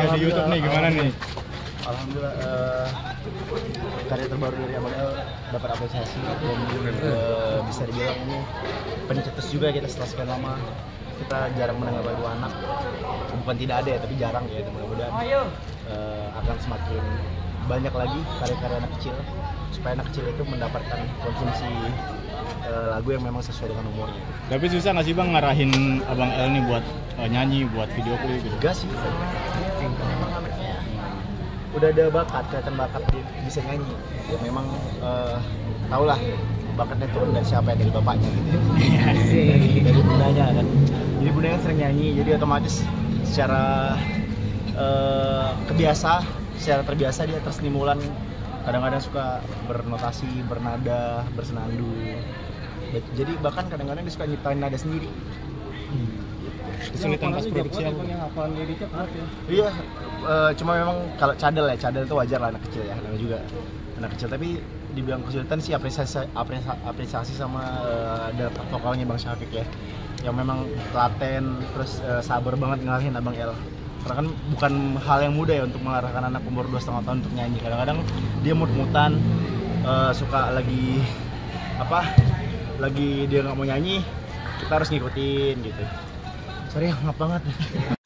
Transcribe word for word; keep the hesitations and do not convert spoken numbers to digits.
di YouTube nih gimana nih? Alhamdulillah uh, karya terbaru dari Abang El dapat apresiasi dan uh, bisa dibilang ini pencetus juga kita setelah sekian lama. Kita jarang mendengar lagu anak, bukan tidak ada ya, tapi jarang ya. Mudah-mudahan uh, akan semakin banyak lagi karya-karya anak kecil supaya anak kecil itu mendapatkan konsumsi uh, lagu yang memang sesuai dengan umurnya. Tapi susah nggak sih Bang ngarahin Abang El nih buat uh, nyanyi, buat video klip gitu? Enggak sih. Udah ada bakat, kelihatan bakat dia bisa nyanyi. Ya memang uh, tau lah bakatnya turun dari siapa ya, dari bapaknya gitu. dari, dari bundanya kan. Jadi bundanya sering nyanyi, jadi otomatis secara uh, kebiasa, secara terbiasa dia tersenimulan. Kadang-kadang suka bernotasi, bernada, bersenandung. Jadi bahkan kadang-kadang dia suka nyiptain nada sendiri. Hmm. Kesulitan pas produksi apa? Yang hafalan liriknya kuat ya? Iya, uh, cuma memang kalau cadel ya, cadel itu wajar lah anak kecil ya, namanya juga anak kecil. Tapi dibilang kesulitan sih apresiasi, apresiasi, apresiasi sama uh, ada vokalnya Bang Syafiq ya, yang memang telaten, terus uh, sabar banget ngarahin Abang El. Karena kan bukan hal yang mudah ya untuk mengarahkan anak umur dua setengah tahun untuk nyanyi. Kadang-kadang dia mut-mutan, uh, suka lagi apa, lagi dia nggak mau nyanyi, kita harus ngikutin gitu. Sorry, ngap banget.